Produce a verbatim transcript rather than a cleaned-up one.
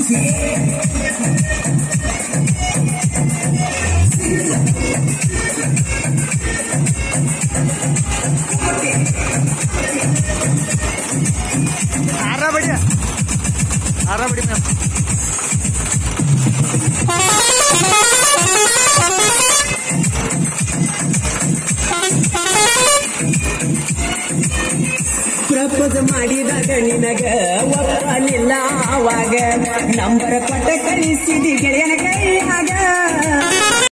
आरा बढ़िया आरा बढ़िया ma'am propose ಮಾಡಿದಾಗ ನಿನಗ ಒಪ್ಪಲಿಲ್ಲ ಆವಾಗ ನಂಬರ ಕೊಟ್ಟ ಕಳಿಸಿದಿ ಗೆಳೆಯನ ಕೈಯಾಗ